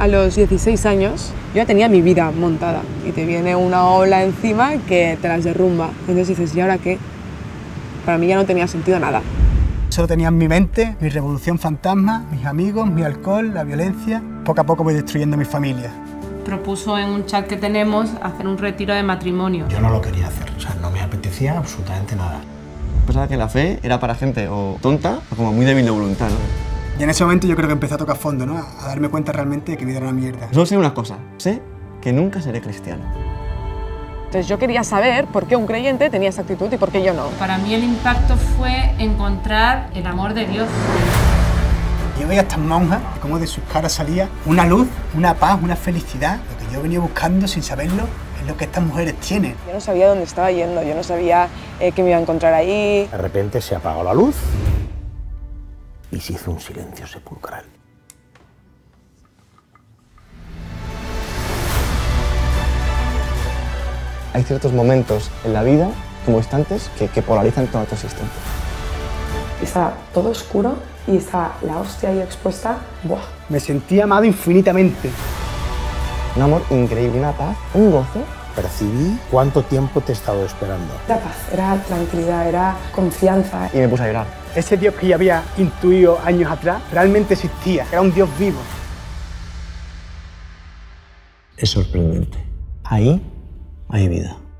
a los 16 años, yo ya tenía mi vida montada y te viene una ola encima que te las derrumba. Entonces dices, ¿y ahora qué? Para mí ya no tenía sentido nada. Solo tenía en mi mente mi revolución fantasma, mis amigos, mi alcohol, la violencia. Poco a poco voy destruyendo mi familia. Propuso en un chat que tenemos hacer un retiro de matrimonio. Yo no lo quería hacer, o sea, no me apetecía absolutamente nada. Pensaba que la fe era para gente o tonta o como muy débil de voluntad, ¿no? Y en ese momento yo creo que empecé a tocar fondo, ¿no? A darme cuenta realmente de que mi vida era una mierda. Solo sé una cosa, sé que nunca seré cristiano. Entonces yo quería saber por qué un creyente tenía esa actitud y por qué yo no. Para mí el impacto fue encontrar el amor de Dios. Yo veía a estas monjas, como de sus caras salía una luz, una paz, una felicidad. Lo que yo venía buscando sin saberlo es lo que estas mujeres tienen. Yo no sabía dónde estaba yendo, yo no sabía qué me iba a encontrar ahí. De repente se apagó la luz y se hizo un silencio sepulcral. Hay ciertos momentos en la vida, como instantes, que polarizan toda tu existencia. Estaba todo oscuro y estaba la hostia ahí expuesta. ¡Buah! Me sentí amado infinitamente. Un amor increíble, una paz, un gozo. Percibí cuánto tiempo te he estado esperando. Era paz, era tranquilidad, era confianza. Y me puse a llorar. Ese Dios que ya había intuido años atrás realmente existía, era un Dios vivo. Es sorprendente. Ahí hay vida.